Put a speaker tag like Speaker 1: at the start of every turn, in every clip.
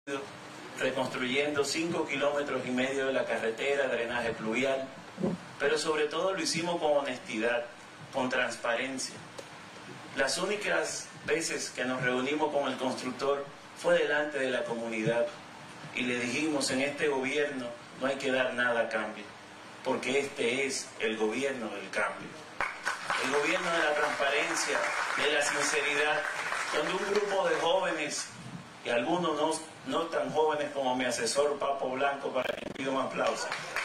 Speaker 1: reconstruyendo 5,5 kilómetros de la carretera, drenaje pluvial, pero sobre todo lo hicimos con honestidad, con transparencia. Las únicas veces que nos reunimos con el constructor fue delante de la comunidad y le dijimos: en este gobierno no hay que dar nada a cambio, porque este es el gobierno del cambio, el gobierno de la transparencia, de la sinceridad, donde un grupo de jóvenes, y algunos no tan jóvenes como mi asesor Papo Blanco, para quien pido un aplauso,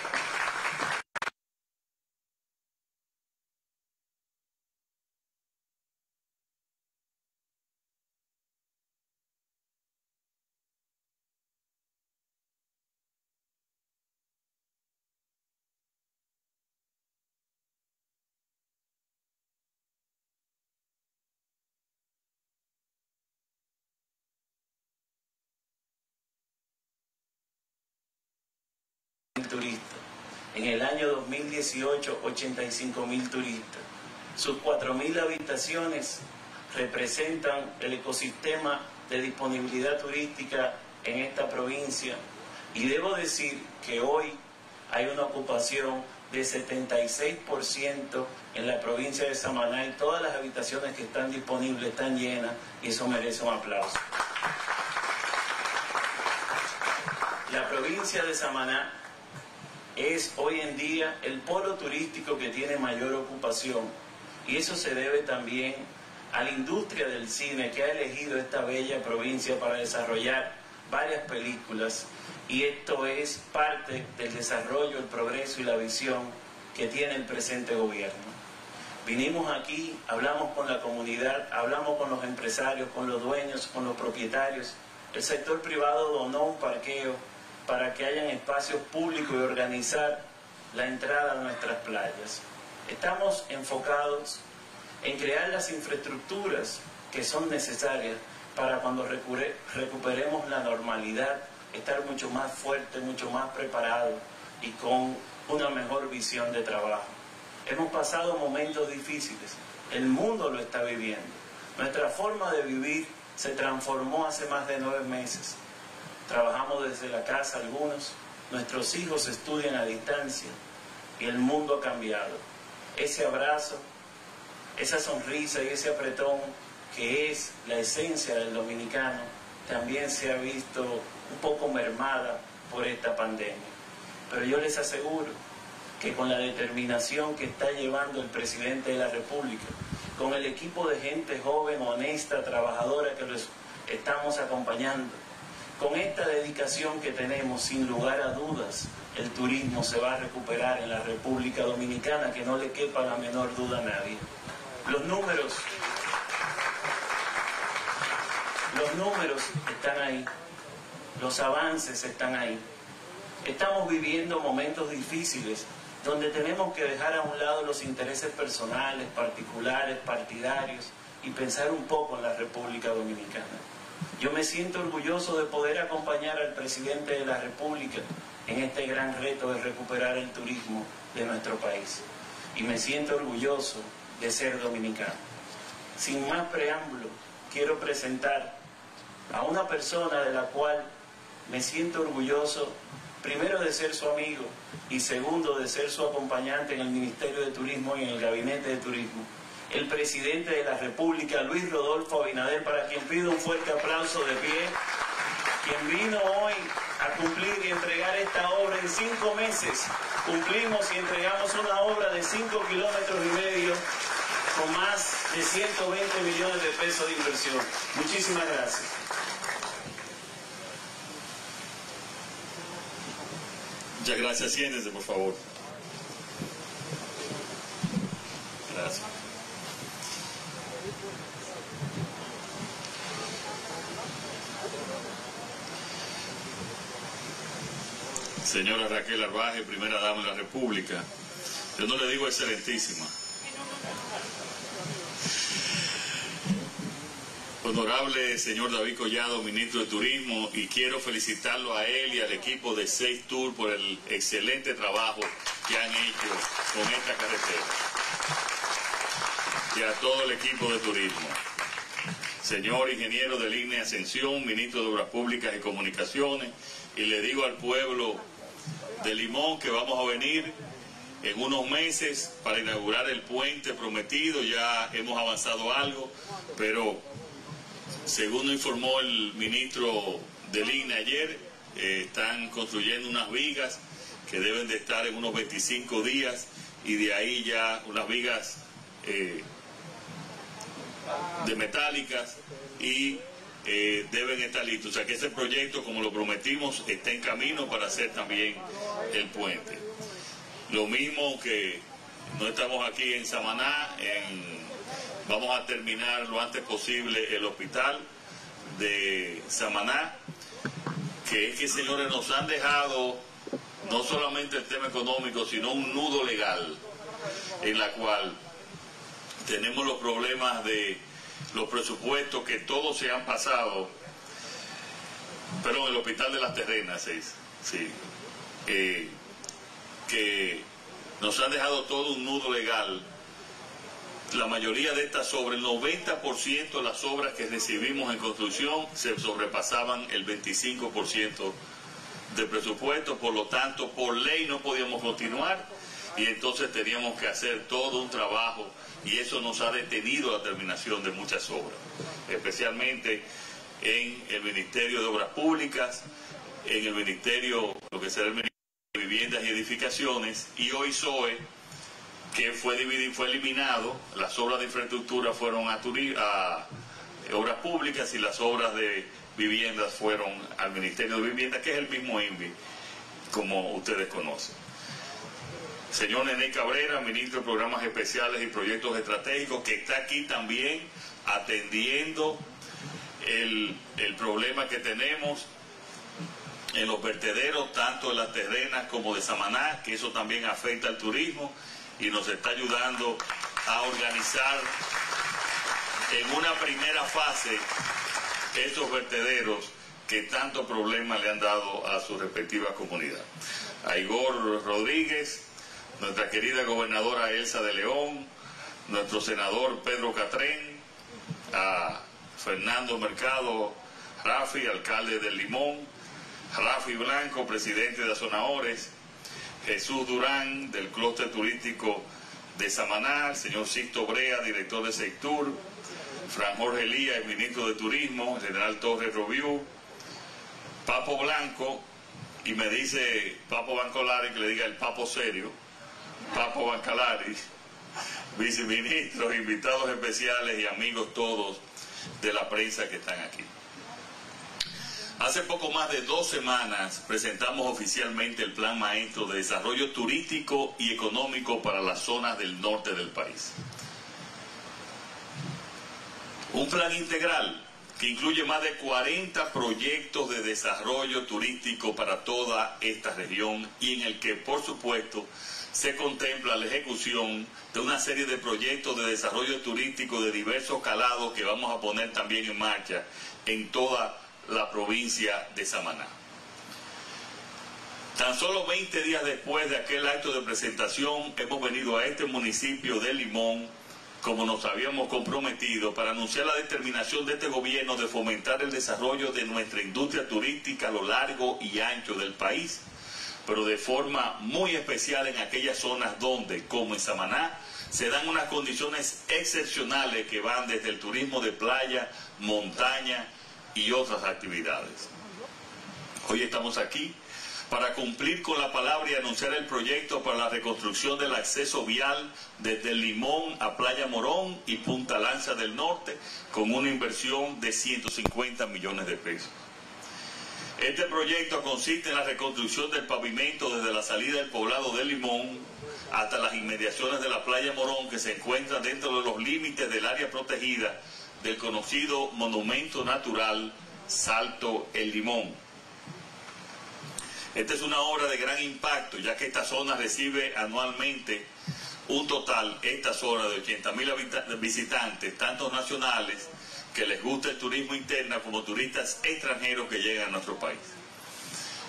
Speaker 1: turistas. En el año 2018, 85.000 turistas. Sus 4.000 habitaciones representan el ecosistema de disponibilidad turística en esta provincia. Y debo decir que hoy hay una ocupación de 76% en la provincia de Samaná, y todas las habitaciones que están disponibles están llenas, y eso merece un aplauso. La provincia de Samaná es hoy en día el polo turístico que tiene mayor ocupación, y eso se debe también a la industria del cine, que ha elegido esta bella provincia para desarrollar varias películas, y esto es parte del desarrollo, el progreso y la visión que tiene el presente gobierno. Vinimos aquí, hablamos con la comunidad, hablamos con los empresarios, con los dueños, con los propietarios. El sector privado donó un parqueo para que hayan espacios públicos y organizar la entrada a nuestras playas. Estamos enfocados en crear las infraestructuras que son necesarias para cuando recuperemos la normalidad, estar mucho más fuerte, mucho más preparado y con una mejor visión de trabajo. Hemos pasado momentos difíciles, el mundo lo está viviendo. Nuestra forma de vivir se transformó hace más de 9 meses. Trabajamos desde la casa algunos, nuestros hijos estudian a distancia y el mundo ha cambiado. Ese abrazo, esa sonrisa y ese apretón que es la esencia del dominicano también se ha visto un poco mermada por esta pandemia. Pero yo les aseguro que con la determinación que está llevando el presidente de la República, con el equipo de gente joven, honesta, trabajadora que los estamos acompañando, con esta dedicación que tenemos, sin lugar a dudas, el turismo se va a recuperar en la República Dominicana, que no le quepa la menor duda a nadie. Los números están ahí, los avances están ahí. Estamos viviendo momentos difíciles donde tenemos que dejar a un lado los intereses personales, particulares, partidarios, y pensar un poco en la República Dominicana. Yo me siento orgulloso de poder acompañar al presidente de la República en este gran reto de recuperar el turismo de nuestro país. Y me siento orgulloso de ser dominicano. Sin más preámbulo, quiero presentar a una persona de la cual me siento orgulloso, primero de ser su amigo y segundo de ser su acompañante en el Ministerio de Turismo y en el Gabinete de Turismo. El presidente de la República, Luis Rodolfo Abinader, para quien pido un fuerte aplauso de pie, quien vino hoy a cumplir y entregar esta obra en 5 meses. Cumplimos y entregamos una obra de 5,5 kilómetros con más de 120 millones de pesos de inversión. Muchísimas gracias.
Speaker 2: Muchas gracias. Siéntese, por favor. Gracias. Señora Raquel Arbaje, primera dama de la República. Yo no le digo excelentísima. Honorable señor David Collado, ministro de Turismo, y quiero felicitarlo a él y al equipo de 6 Tour por el excelente trabajo que han hecho con esta carretera. Y a todo el equipo de turismo. señor ingeniero de Línea Ascensión, ministro de Obras Públicas y Comunicaciones, y le digo al pueblo de Limón que vamos a venir en unos meses para inaugurar el puente prometido. Ya hemos avanzado algo, pero según informó el ministro de Línea ayer, están construyendo unas vigas que deben de estar en unos 25 días y de ahí ya unas vigas de metálicas y deben estar listos. O sea que ese proyecto, como lo prometimos, está en camino para hacer también el puente. Lo mismo que no estamos aquí en Samaná, vamos a terminar lo antes posible el hospital de Samaná, que es que, señores, nos han dejado no solamente el tema económico, sino un nudo legal en la cual tenemos los problemas de los presupuestos que todos se han pasado, pero en el hospital de las Terrenas, sí, que nos han dejado todo un nudo legal. La mayoría de estas obras, el 90% de las obras que recibimos en construcción se sobrepasaban el 25% de presupuesto, por lo tanto, por ley no podíamos continuar y entonces teníamos que hacer todo un trabajo y eso nos ha detenido la terminación de muchas obras, especialmente en el Ministerio de Obras Públicas, en el Ministerio, lo que será el Ministerio de Viviendas y Edificaciones, y hoy SOE, que fue dividido, fue eliminado. Las obras de infraestructura fueron a Obras Públicas y las obras de viviendas fueron al Ministerio de Vivienda, que es el mismo INVI, como ustedes conocen. Señor Nené Cabrera, ministro de Programas Especiales y Proyectos Estratégicos, que está aquí también atendiendo el problema que tenemos en los vertederos, tanto de las Terrenas como de Samaná, que eso también afecta al turismo, y nos está ayudando a organizar en una primera fase estos vertederos que tanto problema le han dado a sus respectivas comunidades. A Igor Rodríguez, nuestra querida gobernadora Elsa de León, nuestro senador Pedro Catrén, a Fernando Mercado Rafi, alcalde del Limón, Rafi Blanco, presidente de Azonadores, Jesús Durán, del clúster turístico de Samaná, el señor Sixto Brea, director de Sectur, Fran Jorge Elías, ministro de Turismo, general Torres Robiú, Papo Blanco, y me dice Papo Bancolares que le diga el Papo serio, Papo Bancolares, viceministros, invitados especiales y amigos todos de la prensa que están aquí. Hace poco más de 2 semanas presentamos oficialmente el Plan Maestro de Desarrollo Turístico y Económico para las zonas del norte del país. Un plan integral que incluye más de 40 proyectos de desarrollo turístico para toda esta región y en el que, por supuesto, se contempla la ejecución de una serie de proyectos de desarrollo turístico de diversos calados que vamos a poner también en marcha en toda la provincia de Samaná. Tan solo 20 días después de aquel acto de presentación, hemos venido a este municipio de Limón, como nos habíamos comprometido, para anunciar la determinación de este gobierno de fomentar el desarrollo de nuestra industria turística a lo largo y ancho del país, pero de forma muy especial en aquellas zonas donde, como en Samaná, se dan unas condiciones excepcionales que van desde el turismo de playa, montaña y otras actividades. Hoy estamos aquí para cumplir con la palabra y anunciar el proyecto para la reconstrucción del acceso vial desde el Limón a Playa Morón y Punta Lanza del Norte, con una inversión de 150 millones de pesos. Este proyecto consiste en la reconstrucción del pavimento desde la salida del poblado de Limón hasta las inmediaciones de la Playa Morón, que se encuentra dentro de los límites del área protegida del conocido monumento natural Salto El Limón. Esta es una obra de gran impacto, ya que esta zona recibe anualmente un total, esta zona, de 80.000 visitantes, tanto nacionales, que les gusta el turismo interno, como turistas extranjeros que llegan a nuestro país.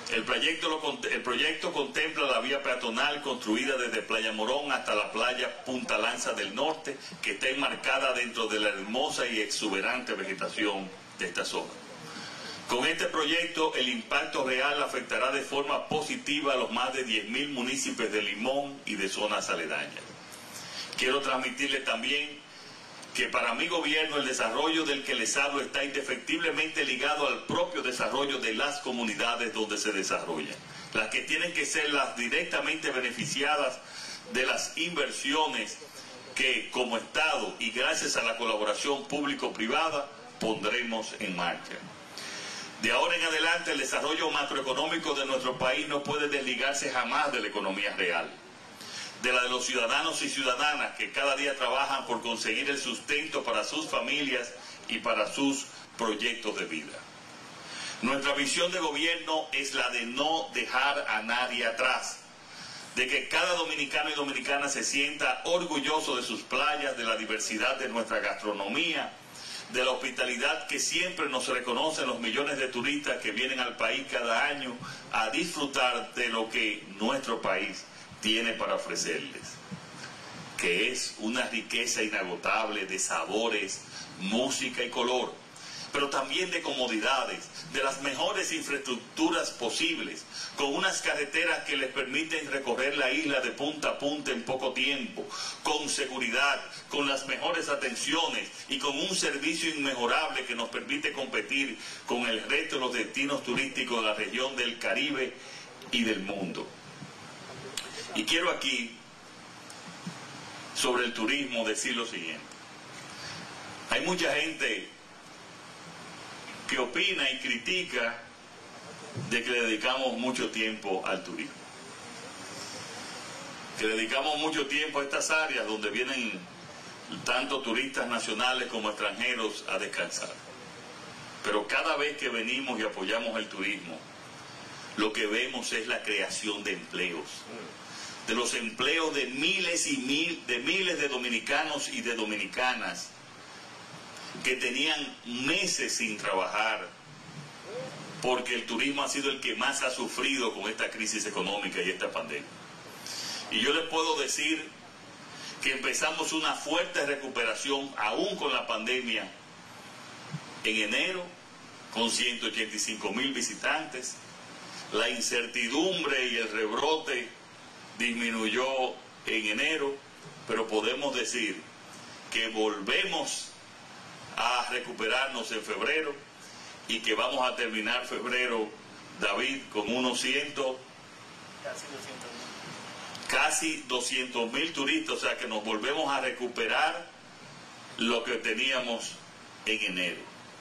Speaker 2: El proyecto contempla la vía peatonal construida desde Playa Morón hasta la playa Punta Lanza del Norte, que está enmarcada dentro de la hermosa y exuberante vegetación de esta zona. Con este proyecto, el impacto real afectará de forma positiva a los más de 10.000 municipios de Limón y de zonas aledañas. Quiero transmitirle también que para mi gobierno el desarrollo del que les hablo está indefectiblemente ligado al propio desarrollo de las comunidades donde se desarrollan, las que tienen que ser las directamente beneficiadas de las inversiones que como Estado y gracias a la colaboración público-privada pondremos en marcha. De ahora en adelante el desarrollo macroeconómico de nuestro país no puede desligarse jamás de la economía real, de la de los ciudadanos y ciudadanas que cada día trabajan por conseguir el sustento para sus familias y para sus proyectos de vida. Nuestra visión de gobierno es la de no dejar a nadie atrás, de que cada dominicano y dominicana se sienta orgulloso de sus playas, de la diversidad de nuestra gastronomía, de la hospitalidad que siempre nos reconocen los millones de turistas que vienen al país cada año a disfrutar de lo que nuestro país tiene para ofrecerles, que es una riqueza inagotable de sabores, música y color, pero también de comodidades, de las mejores infraestructuras posibles, con unas carreteras que les permiten recorrer la isla de punta a punta en poco tiempo, con seguridad, con las mejores atenciones y con un servicio inmejorable que nos permite competir con el resto de los destinos turísticos de la región del Caribe y del mundo. Y quiero aquí, sobre el turismo, decir lo siguiente. Hay mucha gente que opina y critica de que le dedicamos mucho tiempo al turismo, que dedicamos mucho tiempo a estas áreas donde vienen tanto turistas nacionales como extranjeros a descansar. Pero cada vez que venimos y apoyamos el turismo, lo que vemos es la creación de empleos, de los empleos de miles de dominicanos y de dominicanas que tenían meses sin trabajar, porque el turismo ha sido el que más ha sufrido con esta crisis económica y esta pandemia. Y yo les puedo decir que empezamos una fuerte recuperación aún con la pandemia en enero, con 185.000 visitantes. La incertidumbre y el rebrote disminuyó en enero, pero podemos decir que volvemos a recuperarnos en febrero y que vamos a terminar febrero, David, con unos casi 200.000 turistas, o sea que nos volvemos a recuperar lo que teníamos en enero.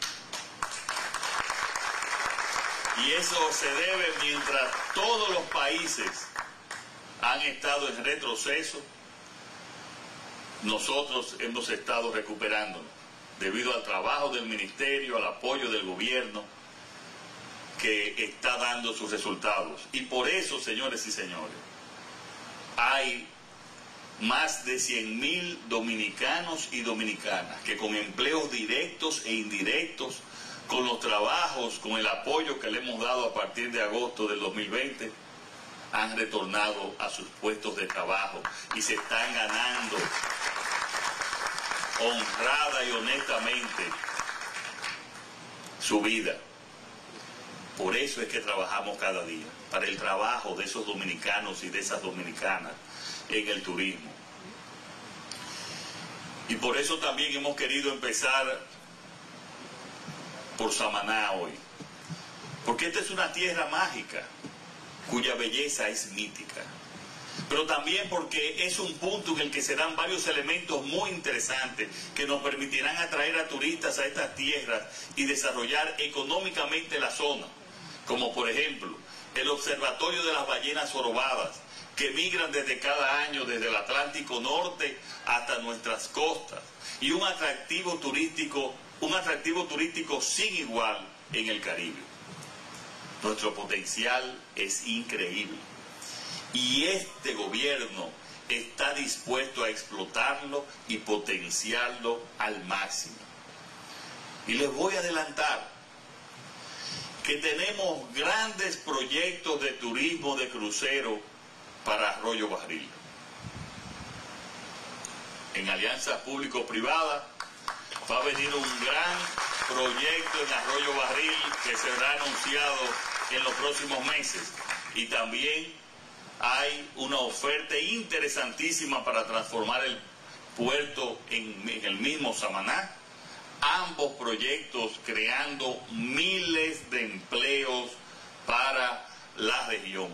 Speaker 2: Y eso se debe mientras todos los países han estado en retroceso, nosotros hemos estado recuperándonos debido al trabajo del ministerio, al apoyo del gobierno que está dando sus resultados. Y por eso, señores y señores, hay más de 100.000 dominicanos y dominicanas que con empleos directos e indirectos, con los trabajos, con el apoyo que le hemos dado a partir de agosto del 2020, han retornado a sus puestos de trabajo y se están ganando honrada y honestamente su vida. Por eso es que trabajamos cada día, para el trabajo de esos dominicanos y de esas dominicanas en el turismo. Y por eso también hemos querido empezar por Samaná hoy, porque esta es una tierra mágica cuya belleza es mítica, pero también porque es un punto en el que se dan varios elementos muy interesantes que nos permitirán atraer a turistas a estas tierras y desarrollar económicamente la zona, como por ejemplo el Observatorio de las Ballenas Jorobadas, que migran desde cada año desde el Atlántico Norte hasta nuestras costas, y un atractivo turístico sin igual en el Caribe. Nuestro potencial es increíble y este gobierno está dispuesto a explotarlo y potenciarlo al máximo. Y les voy a adelantar que tenemos grandes proyectos de turismo de crucero para Arroyo Barril. En alianza público-privada va a venir un gran proyecto en Arroyo Barril que será anunciado en los próximos meses. Y también hay una oferta interesantísima para transformar el puerto en el mismo Samaná. Ambos proyectos creando miles de empleos para la región.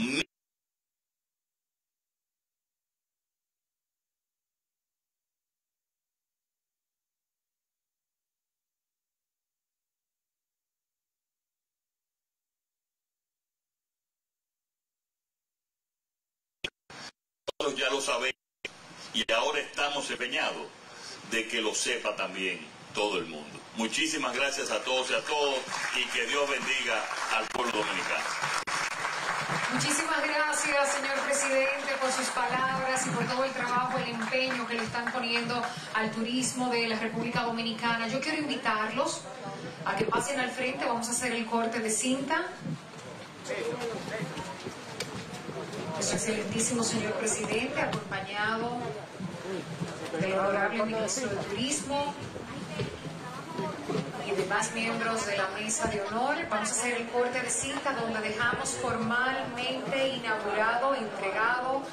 Speaker 2: Nosotros ya lo sabemos y ahora estamos empeñados de que lo sepa también todo el mundo. Muchísimas gracias a todos y a todos y que Dios bendiga al pueblo dominicano.
Speaker 3: Muchísimas gracias, señor presidente, por sus palabras y por todo el trabajo, el empeño que le están poniendo al turismo de la República Dominicana. Yo quiero invitarlos a que pasen al frente, vamos a hacer el corte de cinta. Nuestro excelentísimo señor presidente, acompañado del honorable ministro de Turismo y demás miembros de la mesa de honor. Vamos a hacer el corte de cinta donde dejamos formalmente inaugurado, entregado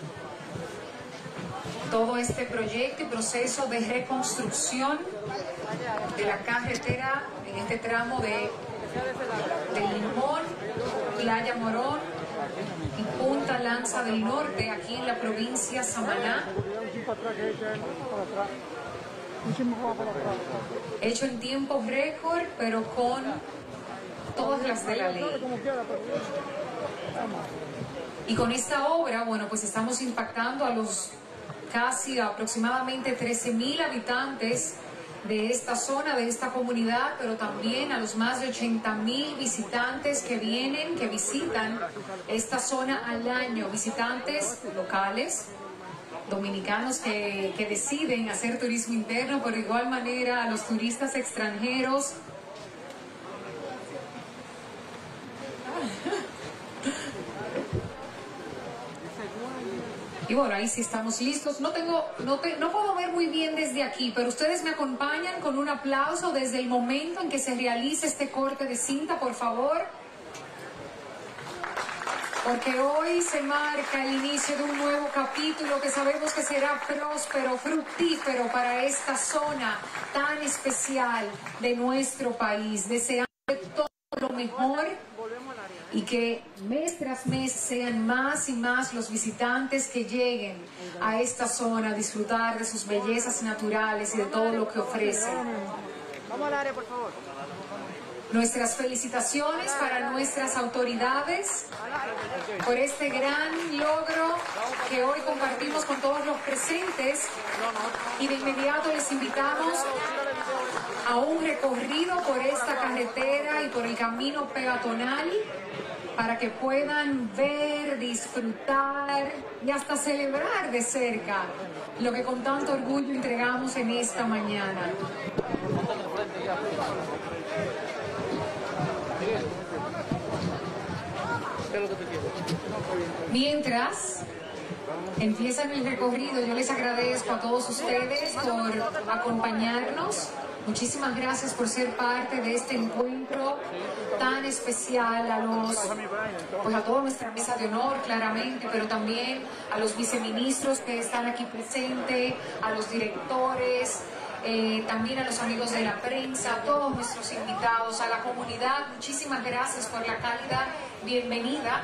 Speaker 3: todo este proyecto y proceso de reconstrucción de la carretera en este tramo de Limón, Playa Morón y Punta Lanza del Norte, aquí en la provincia Samaná. Hecho en tiempo récord, pero con todas las de la ley. Y con esta obra, bueno, pues estamos impactando a los casi aproximadamente 13.000 habitantes de esta zona, de esta comunidad, pero también a los más de 80.000 visitantes que vienen, que visitan esta zona al año, visitantes locales, dominicanos que deciden hacer turismo interno, pero de igual manera a los turistas extranjeros. Y bueno, ahí sí estamos listos. No puedo ver muy bien desde aquí, pero ustedes me acompañan con un aplauso desde el momento en que se realice este corte de cinta, por favor. Porque hoy se marca el inicio de un nuevo capítulo que sabemos que será próspero, fructífero para esta zona tan especial de nuestro país. Deseando todo lo mejor y que mes tras mes sean más y más los visitantes que lleguen a esta zona a disfrutar de sus bellezas naturales y de todo lo que ofrece.
Speaker 4: Vamos al área, por favor.
Speaker 3: Nuestras felicitaciones para nuestras autoridades por este gran logro que hoy compartimos con todos los presentes, y de inmediato les invitamos a un recorrido por esta carretera y por el camino peatonal para que puedan ver, disfrutar y hasta celebrar de cerca lo que con tanto orgullo entregamos en esta mañana. Mientras empiezan el recorrido, yo les agradezco a todos ustedes por acompañarnos. Muchísimas gracias por ser parte de este encuentro tan especial, a toda nuestra mesa de honor, claramente, pero también a los viceministros que están aquí presentes, a los directores, también a los amigos de la prensa, a todos nuestros invitados, a la comunidad. Muchísimas gracias por la cálida bienvenida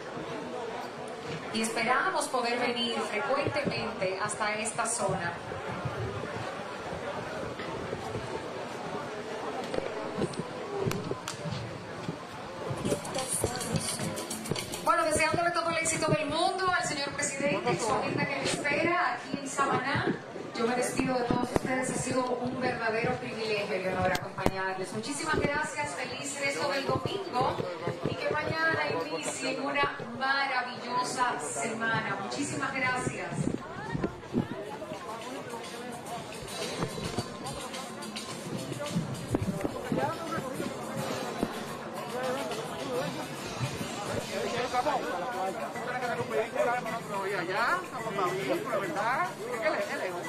Speaker 3: y esperamos poder venir frecuentemente hasta esta zona. Bueno, deseándole todo el éxito del mundo al señor presidente y su agenda que le espera aquí en Samaná. Yo me despido de todos ustedes, ha sido un verdadero privilegio y honor acompañarles. Muchísimas gracias, feliz resto del domingo y que mañana inicien una maravillosa semana. Muchísimas gracias.
Speaker 4: Ya,
Speaker 5: la verdad, es que es lejos.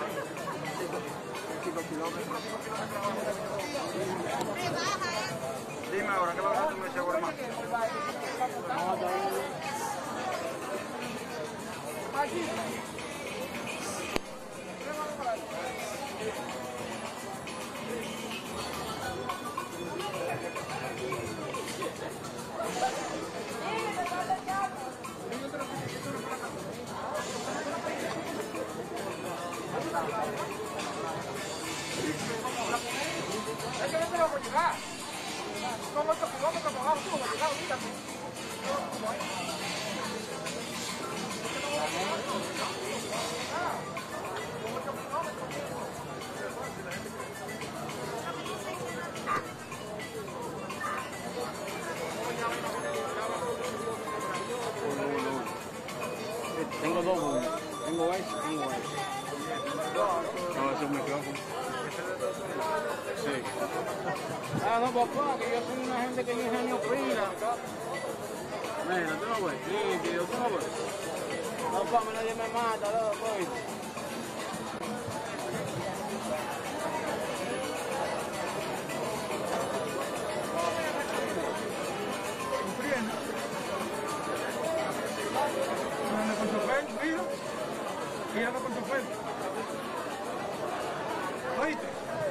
Speaker 5: 5 kilómetros. Dime ahora, ¿qué va a hacer con ese gormán? Es que no te lo voy a llegar. Son 8 kilómetros por abajo, tú vas a llegar ahorita.
Speaker 6: Tengo dos, tengo ese, tengo ese. No, ese es un micrófono. Sí. Ah, no, papá, que yo soy una gente que yo ingenio pila. Mira, tú no ves, líquido, tú no ves. Papá, nadie me mata, loco.
Speaker 5: Con chofer, mira con chofer. ¿Oíste?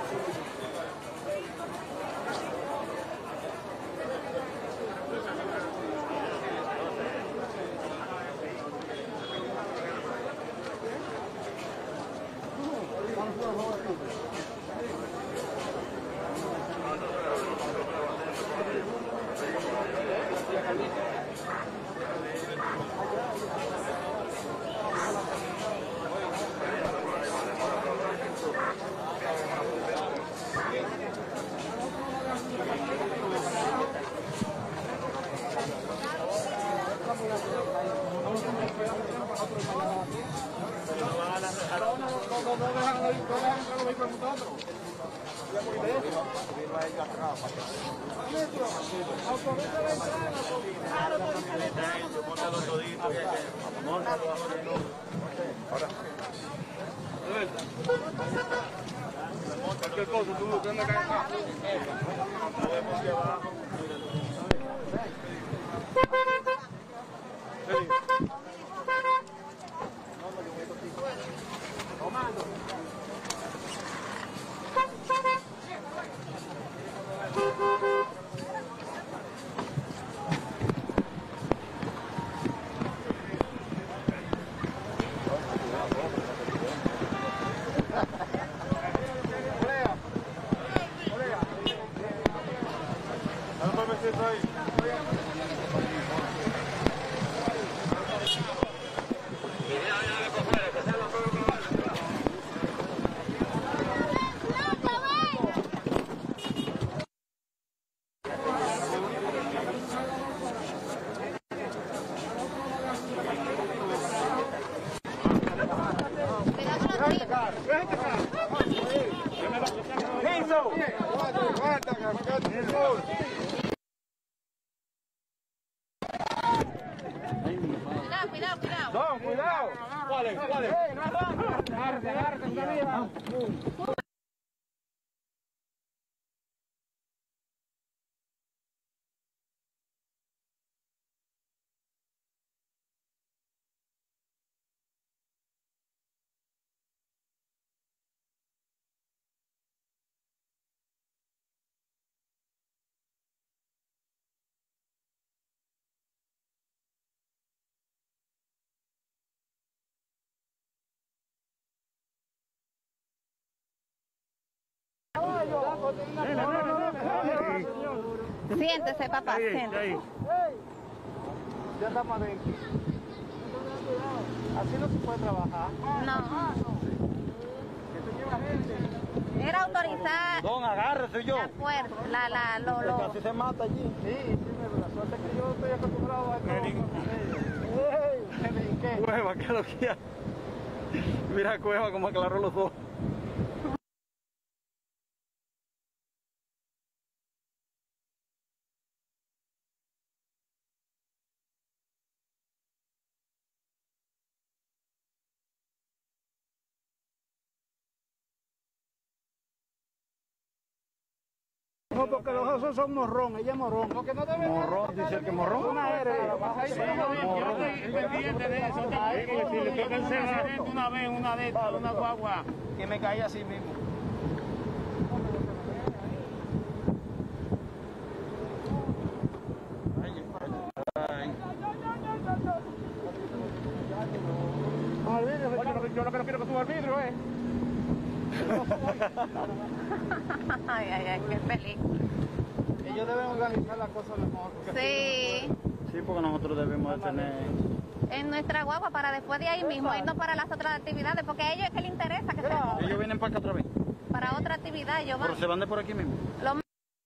Speaker 5: Cualquier cosa, tú buscando acá abajo. Podemos ir abajo. Comando. Cuidado, cuidado. ¿Cuál es? ¿Cuál es? Agárrate.
Speaker 7: Siéntese, papá, siéntese.
Speaker 5: Ya estamos adentro. Así no se puede trabajar.
Speaker 7: No.
Speaker 5: Esto lleva gente.
Speaker 7: Era autorizar
Speaker 6: Don, agárrese yo.
Speaker 7: la fuerza,
Speaker 6: Casi se mata allí.
Speaker 5: Sí, la suerte es que yo estoy acostumbrado a esto. ¿Qué?
Speaker 6: Cueva, ¿qué es lo que hay? Mira Cueva como aclaró los ojos. No, porque los dos son morrón, ella es morrón. Morrón, dice el que morrón. Una R.
Speaker 8: Yo estoy pendiente de eso. Si le toca hacer una vez una de estas, una guagua, que me caí así mismo. Yo lo que no quiero que suba el vidrio,
Speaker 7: Ay, qué feliz.
Speaker 6: Ellos deben organizar las cosas mejor.
Speaker 7: Sí.
Speaker 6: Sí, porque nosotros debemos de tener...
Speaker 7: En nuestra guagua para después de ahí mismo irnos para las otras actividades, porque a ellos es que les interesa que se
Speaker 6: Ellos vienen para acá otra vez.
Speaker 7: para otra actividad, ellos van.
Speaker 6: Pero se van de por aquí mismo.
Speaker 7: Lo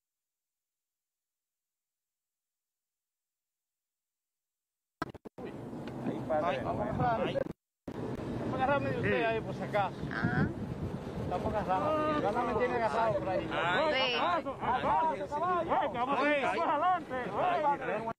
Speaker 8: Vamos a agarrarme de usted ahí, por si acaso.
Speaker 7: Ah,
Speaker 8: Vamos a agarrarme. Yo no me tiene agarrado por ahí.
Speaker 7: sí.
Speaker 8: Vamos a ir, adelante.